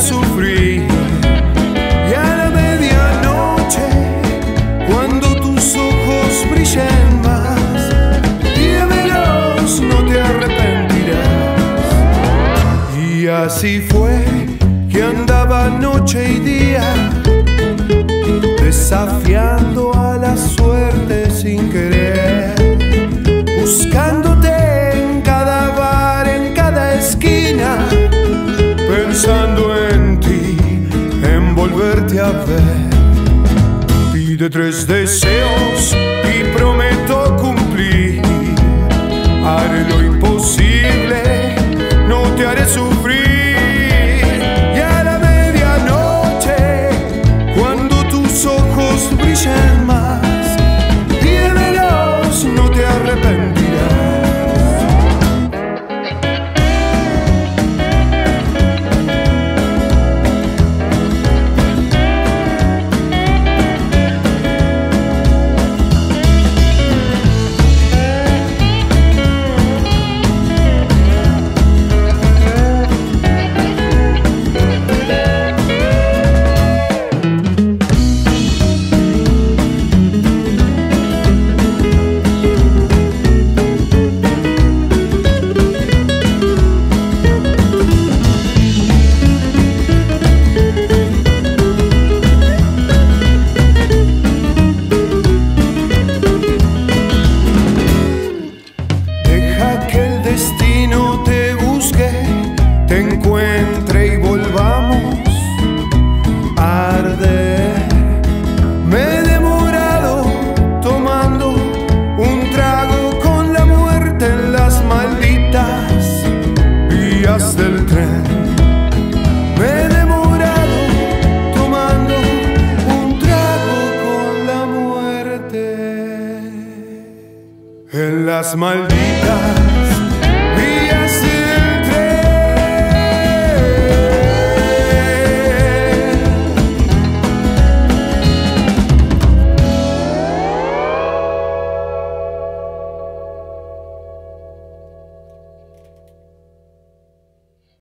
sufrir. Y a la medianoche, cuando tus ojos brillen más, pídemelos, no te arrepentirás. Y así fue que andaba noche y día, desafiando a la suerte sin querer, buscándote en cada bar, en cada esquina, pensando en ti, en volverte a ver. Pide 3 deseos y prometo cumplir. Haré lo imposible, no te haré sufrir. Y a la medianoche, cuando tus ojos brillen más, pídemelos, no te arrepentirás. Destino te busque, te encuentre y volvamos a arder. Me he demorado tomando un trago con la muerte en las malditas vías del tren. Me he demorado tomando un trago con la muerte en las malditas